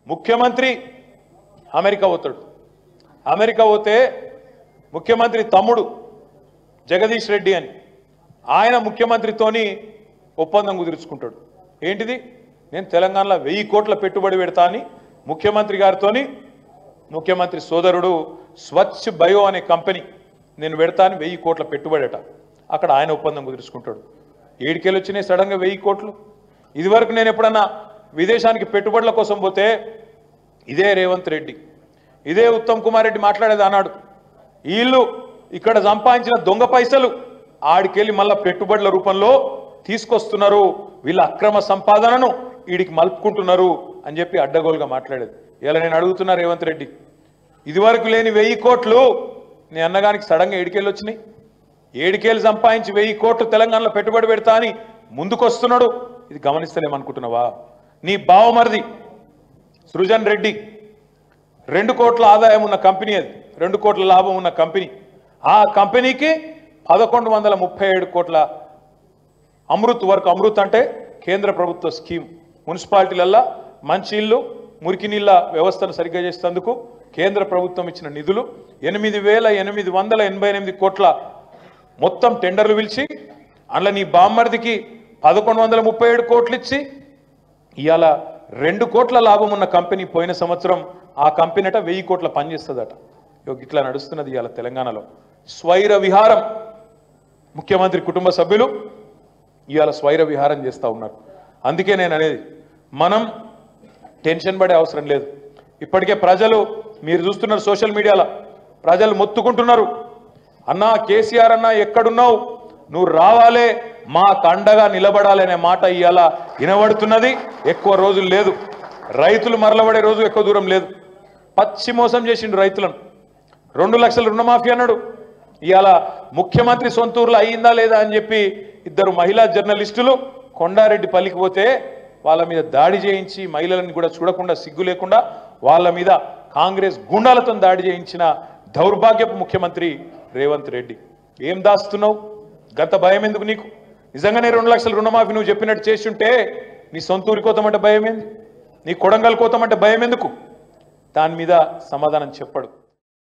ముఖ్యమంత్రి అమెరికా పోతాడు. అమెరికా పోతే ముఖ్యమంత్రి తమ్ముడు జగదీష్ రెడ్డి అని ఆయన ముఖ్యమంత్రితోని ఒప్పందం కుదుర్చుకుంటాడు. ఏంటిది? నేను తెలంగాణలో 1000 కోట్ల పెట్టుబడి పెడతా అని ముఖ్యమంత్రి గారితోని ముఖ్యమంత్రి సోదరుడు స్వచ్ఛ బయో అనే కంపెనీ నేను పెడతా అని 1000 కోట్ల పెట్టుబడట. అక్కడ ఆయన ఒప్పందం కుదుర్చుకుంటాడు. ఏడికెళ్ళి వచ్చినాయి సడన్గా 1000 కోట్లు? ఇదివరకు నేను ఎప్పుడన్నా విదేశానికి పెట్టుబడుల కోసం పోతే ఇదే రేవంత్ రెడ్డి, ఇదే ఉత్తమ్ కుమార్ రెడ్డి మాట్లాడేది అన్నాడు, వీళ్ళు ఇక్కడ సంపాదించిన దొంగ పైసలు ఆడికెళ్ళి మళ్ళా పెట్టుబడుల రూపంలో తీసుకొస్తున్నారు, వీళ్ళ అక్రమ సంపాదనను వీడికి మలుపుకుంటున్నారు అని చెప్పి అడ్డగోలుగా మాట్లాడేది. ఇలా నేను అడుగుతున్నా రేవంత్ రెడ్డి, ఇదివరకు లేని 1000 కోట్లు నీ అన్నగానికి సడన్గా ఏడికెళ్ళి వచ్చినాయి? ఏడికేళ్ళు సంపాదించి 1000 కోట్లు తెలంగాణలో పెట్టుబడి పెడతా అని ముందుకొస్తున్నాడు. ఇది గమనిస్తలేమనుకుంటున్నావా? నీ బావమరిది సృజన్ రెడ్డి 2 కోట్ల ఆదాయం ఉన్న కంపెనీ, అది 2 కోట్ల లాభం ఉన్న కంపెనీ. ఆ కంపెనీకి 1137 కోట్ల అమృత్ వర్క్, అమృత్ అంటే కేంద్ర ప్రభుత్వ స్కీమ్, మున్సిపాలిటీలల్లో మంచి ఇల్లు మురికి నీళ్ళ వ్యవస్థను సరిగ్గా చేసేందుకు కేంద్ర ప్రభుత్వం ఇచ్చిన నిధులు 8888 కోట్ల మొత్తం టెండర్లు పిలిచి అందులో నీ బామ్మర్దికి 1137 కోట్లు ఇచ్చి ఇవాళ 2 కోట్ల లాభం ఉన్న కంపెనీ పోయిన సంవత్సరం ఆ కంపెనీ అట 1000 కోట్ల పనిచేస్తుందట. ఇట్లా నడుస్తున్నది ఇవాళ తెలంగాణలో. స్వైర విహారం, ముఖ్యమంత్రి కుటుంబ సభ్యులు ఇవాళ స్వైర విహారం చేస్తూ ఉన్నారు. అందుకే నేను అనేది, మనం టెన్షన్ పడే అవసరం లేదు. ఇప్పటికే ప్రజలు, మీరు చూస్తున్నారు సోషల్ మీడియాలో ప్రజలు మొత్తుకుంటున్నారు, అన్నా కేసీఆర్ అన్నా ఎక్కడున్నావు, నువ్వు రావాలే, మా కండగా నిలబడాలి అనే మాట ఇవాళ వినబడుతున్నది. ఎక్కువ రోజులు లేదు, రైతులు మరలబడే రోజు ఎక్కువ దూరం లేదు. పచ్చి మోసం చేసిండు రైతులను. 2 లక్షల రుణమాఫీ అన్నాడు, ఇవాళ ముఖ్యమంత్రి సొంతూరులో అయ్యిందా లేదా అని చెప్పి 2 మహిళా జర్నలిస్టులు కొండారెడ్డి పల్లికి పోతే వాళ్ళ మీద దాడి చేయించి, మహిళలను కూడా చూడకుండా సిగ్గు లేకుండా వాళ్ళ మీద కాంగ్రెస్ గుండాలతో దాడి చేయించిన దౌర్భాగ్యపు ముఖ్యమంత్రి రేవంత్ రెడ్డి. ఏం దాస్తున్నావు? గత భయం ఎందుకు నీకు? నిజంగానే 2 లక్షల రుణమాఫీ నువ్వు చెప్పినట్టు చేసి ఉంటే నీ సొంతూరి కోతమంటే భయం ఏంది? నీ కొడంగల్ కోతమంటే భయం ఎందుకు? దాని మీద సమాధానం చెప్పడు.